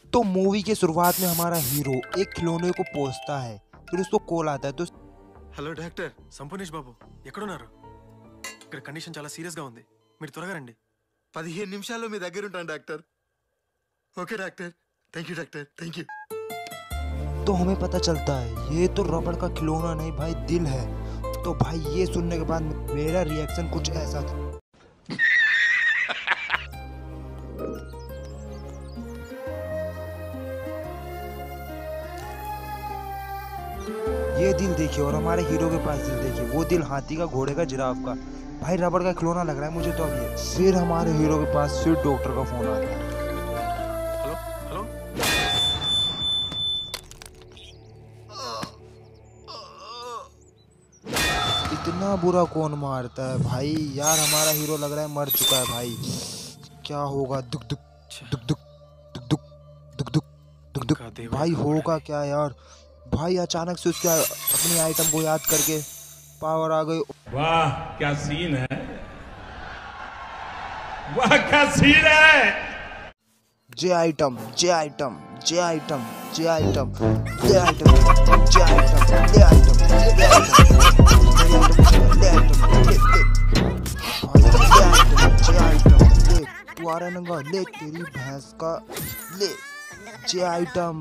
तो मूवी के शुरुआत में हमारा हीरो एक खिलौने को पोसता है, फिर उसको कॉल आता है तो హలో డాక్టర్ సంపూర్ణేష్ బాబు ఎక్కడున్నారు? ఇక్కడ కండిషన్ చాలా సీరియస్ గా ఉంది, మీరు త్వరగా రండి. 15 నిమిషాల్లో మీ దగ్గర ఉంటాను doctor. Okay doctor, thank you doctor, thank you. तो हमें पता चलता है ये तो रबड़ का खिलौना नहीं भाई दिल है। तो भाई ये सुनने के बाद मेरा रिएक्शन कुछ ऐसा था। ये दिल देखिए और हमारे हीरो के पास दिल देखिए, वो दिल हाथी का, घोड़े का, जिराफ का। भाई रबड़ का खिलौना लग रहा है मुझे तो अब ये। फिर हमारे हीरो के पास फिर डॉक्टर का फोन आता है। हेलो हेलो, इतना बुरा कौन मारता है भाई यार, हमारा हीरो लग रहा है मर चुका है भाई। क्या होगा? दुख दुख दुख दुख दुख दुख दुख दुख दुख दुख भाई होगा क्या यार? भाई अचानक से उसके अपनी आइटम को याद करके पावर आ गई। वाह क्या सीन है, वाह क्या सीन है। जे आइटम जे आइटम जे आइटम जे आइटम जे आइटम जे आइटम जे आइटम जे आइटम ले तू आ रहा नंगा, ले तेरी भैंस का, ले जे आइटम।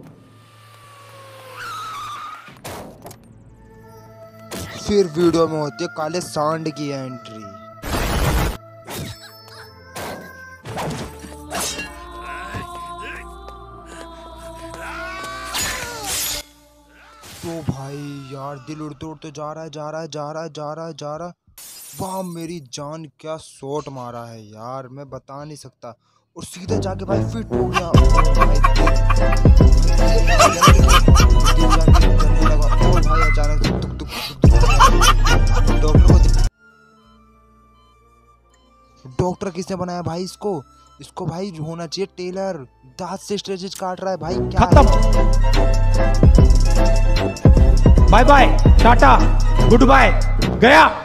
फिर वीडियो में होती है काले सांड की एंट्री। तो भाई यार दिल उड़ते उड़ते जा रहा है जा रहा है जा रहा है जा रहा है जा रहा है। वाह मेरी जान क्या शॉट मारा है यार, मैं बता नहीं सकता। और सीधा जाके भाई फिट हो गया। और भाई अचानक से दुख दुख डॉक्टर किसने बनाया भाई इसको? इसको भाई होना चाहिए टेलर, दांत से स्ट्रेचेज काट रहा है भाई। क्या bye bye tata goodbye गया।